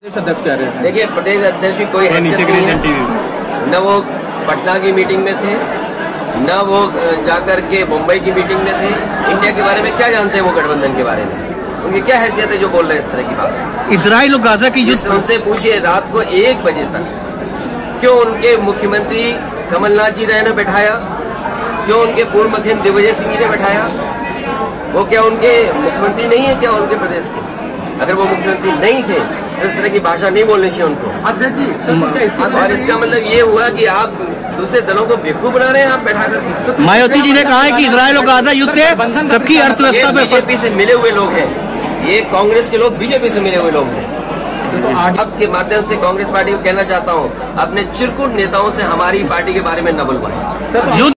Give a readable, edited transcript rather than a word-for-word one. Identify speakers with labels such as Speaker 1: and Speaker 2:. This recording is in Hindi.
Speaker 1: अध्यक्ष कह रहे हैं।
Speaker 2: देखिए, प्रदेश अध्यक्ष की कोई हैसियत नहीं है। न वो पटना की मीटिंग में थे, न वो जाकर के मुंबई की मीटिंग में थे। इंडिया के बारे में क्या जानते हैं वो गठबंधन के बारे में? उनकी क्या हैसियत है जो बोल रहे हैं इस तरह की बात?
Speaker 1: इजराइल और गाजा की युद्ध,
Speaker 2: उनसे पूछिए रात को 1 बजे तक क्यों उनके मुख्यमंत्री कमलनाथ जी ने बैठाया, क्यों उनके पूर्व मुख्यमंत्री दिग्विजय सिंह जी ने बैठाया? वो क्या उनके मुख्यमंत्री नहीं है क्या उनके प्रदेश के? अगर वो मुख्यमंत्री नहीं थे तो इस तरह की भाषा नहीं बोलनी चाहिए उनको।
Speaker 3: अध्यक्ष जी,
Speaker 2: और इसका मतलब ये हुआ कि आप दूसरे दलों को बेवकूफ बना रहे हैं आप बैठा करके।
Speaker 1: मायावती जी ने कहा है कि इजराइल और गाजा युद्ध से सबकी अर्थव्यवस्था पे
Speaker 2: बीजेपी से मिले हुए लोग हैं, ये कांग्रेस के लोग बीजेपी से मिले हुए लोग हैं। अब के माध्यम से कांग्रेस पार्टी को कहना चाहता हूँ, अपने चिरकुट नेताओं से हमारी पार्टी के बारे में न बुलवाएं।